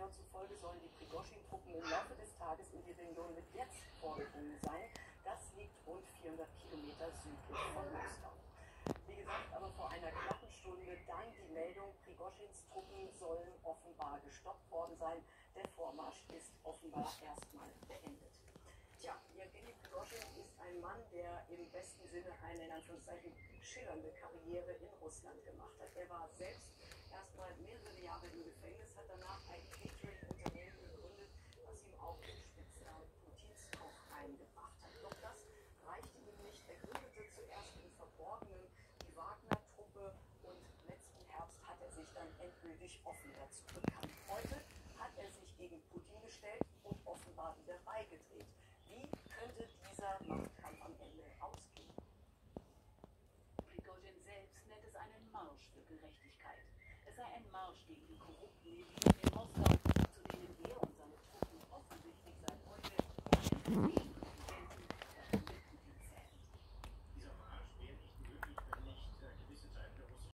Berichten zufolge sollen die Prigoschin-Truppen im Laufe des Tages in die Region Medwedsk vorgedrungen sein. Das liegt rund 400 Kilometer südlich von Moskau. Wie gesagt, aber vor einer knappen Stunde dann die Meldung, Prigoschins Truppen sollen offenbar gestoppt worden sein. Der Vormarsch ist offenbar erstmal beendet. Tja, Jewgeni Prigoschin ist ein Mann, der im besten Sinne eine, in Anführungszeichen, schillernde Karriere in Russland gemacht hat. Er war selbst erstmal mehrere Jahre im Gefängnis, hat danach ein Catering-Unternehmen gegründet, was ihm auch den Spitznamen Putins Koch eingebracht hat. Doch das reichte ihm nicht. Er gründete zuerst im Verborgenen die Wagner-Truppe und letzten Herbst hat er sich dann endgültig offen dazu bekannt. Heute hat er sich gegen Putin gestellt und offenbar wieder beigedreht. Wie könnte dieser Machtkampf am Ende ausgehen? Prigoschin selbst nennt es einen Marsch für Gerechtigkeit. Es sei ein Marsch gegen die korrupten Eliten in Moskau